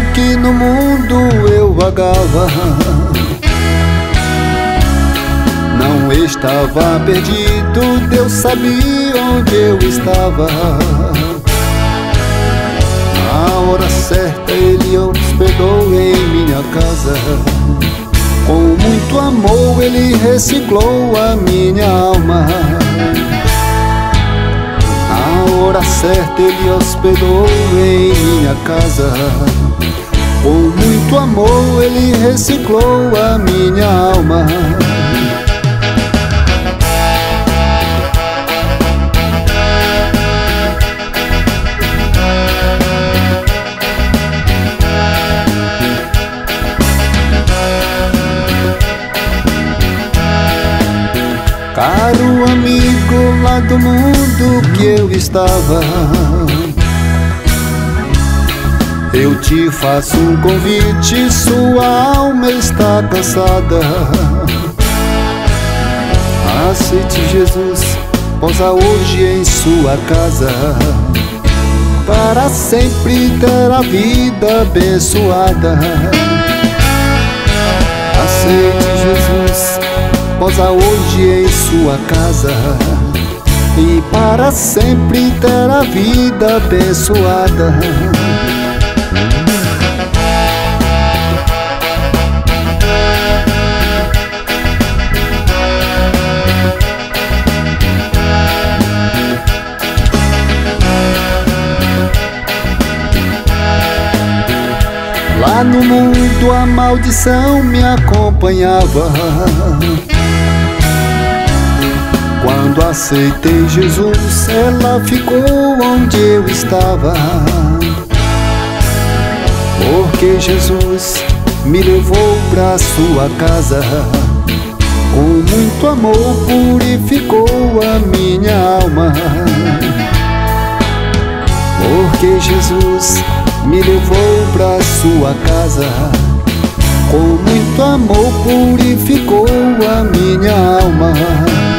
que no mundo eu vagava, não estava perdido, Deus sabia onde eu estava. Na hora certa Ele hospedou em minha casa, com muito amor Ele reciclou a minha alma. Na hora certa Ele hospedou em minha casa, com muito amor Ele reciclou a minha alma. Caro amigo lá do mundo que eu estava, eu te faço um convite, sua alma está cansada. Aceite Jesus, posa hoje em sua casa, para sempre ter a vida abençoada. Aceite Jesus, posa hoje em sua casa, e para sempre ter a vida abençoada. Lá no mundo a maldição me acompanhava, quando aceitei Jesus, ela ficou onde eu estava. Porque Jesus me levou pra sua casa, com muito amor purificou a minha alma. Porque Jesus me levou pra sua casa, com muito amor purificou a minha alma.